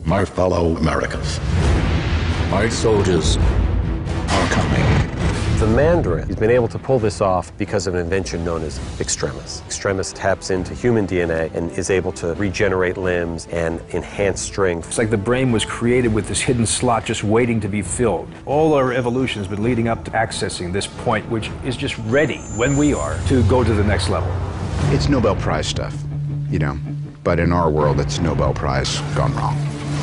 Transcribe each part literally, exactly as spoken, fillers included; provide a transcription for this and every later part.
My fellow Americans, My soldiers are coming. The Mandarin has been able to pull this off because of an invention known as Extremis. Extremis taps into human D N A and is able to regenerate limbs and enhance strength. It's like the brain was created with this hidden slot just waiting to be filled. All our evolution has been leading up to accessing this point, which is just ready, when we are, to go to the next level. It's Nobel Prize stuff, you know, but in our world, it's Nobel Prize gone wrong.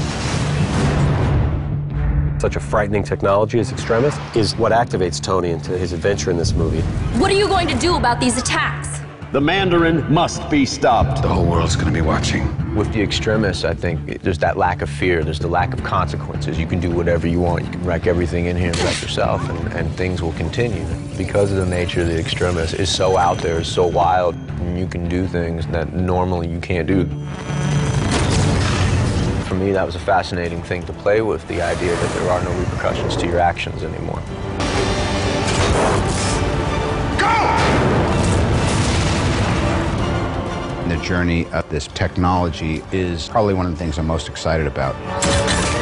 Such a frightening technology as Extremis is what activates Tony into his adventure in this movie. What are you going to do about these attacks? The Mandarin must be stopped. the whole world's going to be watching. With the Extremis, I think there's that lack of fear, there's the lack of consequences. You can do whatever you want, you can wreck everything in here and wreck yourself, and, and things will continue. Because of the nature of the Extremis is so out there, is so wild, and you can do things that normally you can't do. For me, that was a fascinating thing to play with, the idea that there are no repercussions to your actions anymore. The journey of this technology is probably one of the things I'm most excited about.